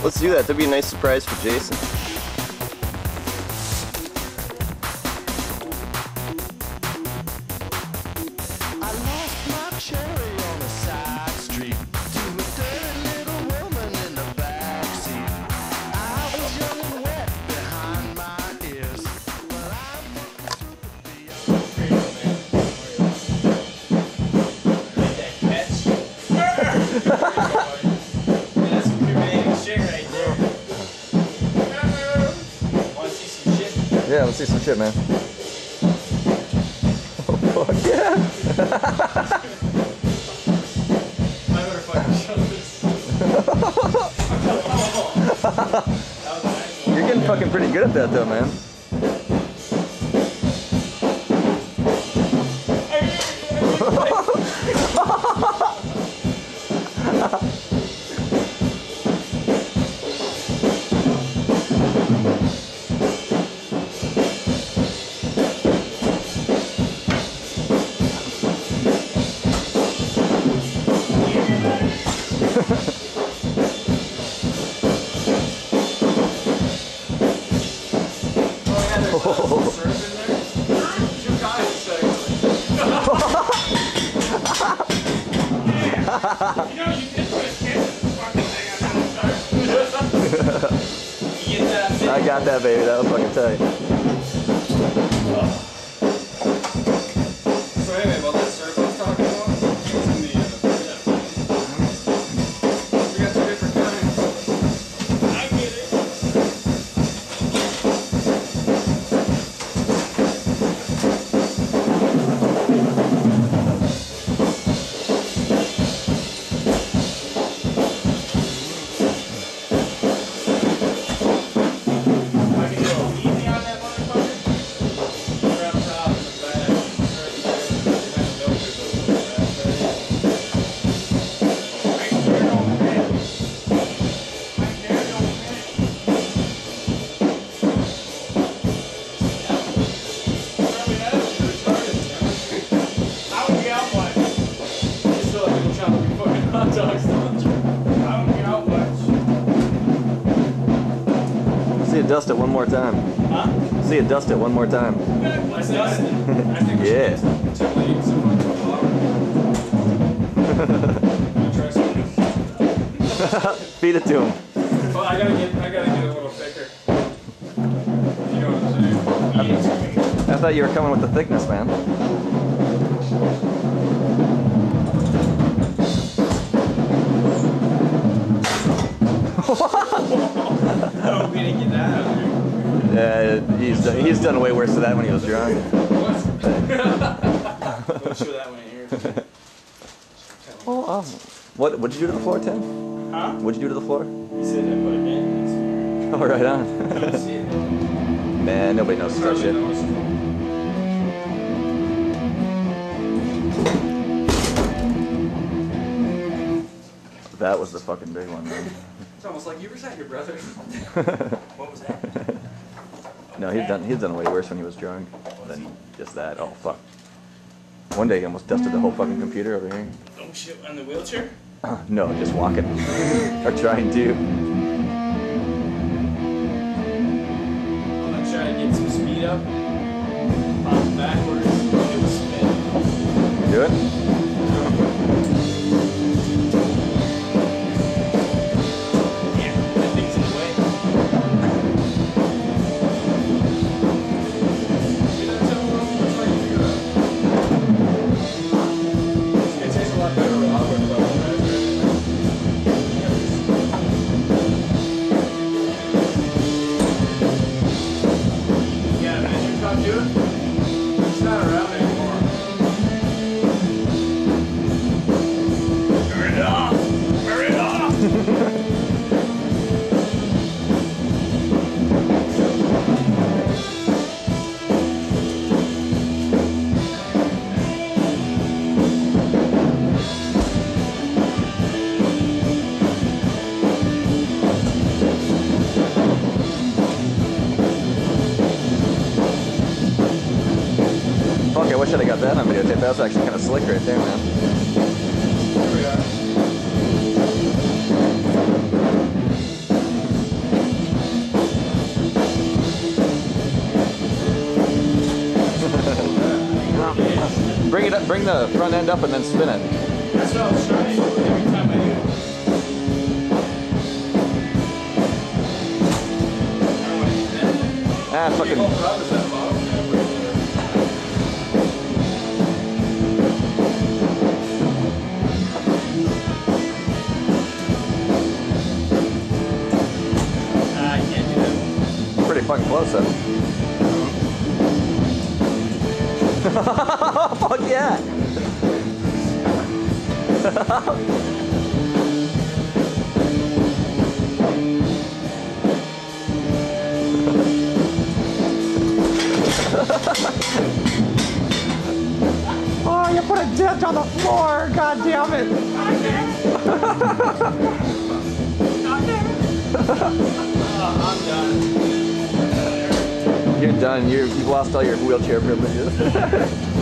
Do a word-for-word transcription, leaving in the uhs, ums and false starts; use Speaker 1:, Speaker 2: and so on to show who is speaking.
Speaker 1: Let's do that. That'd be a nice surprise for Jason.
Speaker 2: I lost my cherry on a side street to a dirty little woman in the backseat. I was young and wet behind my ears, but I'm
Speaker 3: That's some creative shit right there. Want to see some shit?
Speaker 1: Yeah, let's see some shit, man. Oh, fuck yeah!
Speaker 3: I better fucking show this.
Speaker 1: You're getting fucking pretty good at that, though, man.
Speaker 3: You know, you did put a kid in this fucking thing on that start.
Speaker 1: I got that, baby. That'll fucking tell you.
Speaker 3: So anyway, about that surf I was talking about, it's in the, uh, we got two different kinds. I get it.
Speaker 1: See it dust it one more time.
Speaker 3: Huh?
Speaker 1: See it dust it one more time.
Speaker 3: Let's dust it. I think we
Speaker 1: Yeah.
Speaker 3: should two leagues of fucking flour.
Speaker 1: Feed it to him.
Speaker 3: Well, I gotta get, I gotta get a little thicker. You know what I'm saying?
Speaker 1: I thought you were coming with the thickness, man.
Speaker 3: Oh, we didn't get that out of here.
Speaker 1: Yeah, he's done, he's done way worse than that when he was drunk.
Speaker 3: What? We'll show that one here.
Speaker 1: Oh, oh. What what'd you do to the floor, Tim?
Speaker 3: Huh?
Speaker 1: What'd you do to the floor?
Speaker 3: He said I put it in.
Speaker 1: Oh, right on.
Speaker 3: I don't see it.
Speaker 1: Man, nobody knows that shit. That was the fucking big one, man.
Speaker 3: It's almost like you were at your brother. What was that?
Speaker 1: No, he's done he's done way worse when he was drunk than just that. Oh fuck. One day he almost dusted the whole fucking computer over here.
Speaker 3: Oh shit, on the wheelchair?
Speaker 1: No, just walking. Or trying to.
Speaker 3: I'm gonna try to get some speed up. Pop backwards. It was spin.
Speaker 1: Do it?
Speaker 3: Yeah, that thing's in the way. You know, tell me what looks like you do that. It tastes a lot better with olive oil. Yeah, man, you come do it. It's not around anymore. Turn it off! Turn it off!
Speaker 1: Fuck, I wish I'd have got that on videotape. That was actually kind of slick right there, man.
Speaker 3: Here we are.
Speaker 1: it up, bring the front end up and then spin it.
Speaker 3: That's what I was trying to do every time I do it. I don't want to eat that.
Speaker 1: Ah, fucking.
Speaker 3: Well, rub is that bottom there, right there. Ah, I can't do that.
Speaker 1: Pretty fucking close then. Fuck yeah! Oh, you put a dent on the floor! God damn it! God damn it! God damn it!
Speaker 3: Oh, I'm done.
Speaker 1: You're done. You're, you've lost all your wheelchair privileges.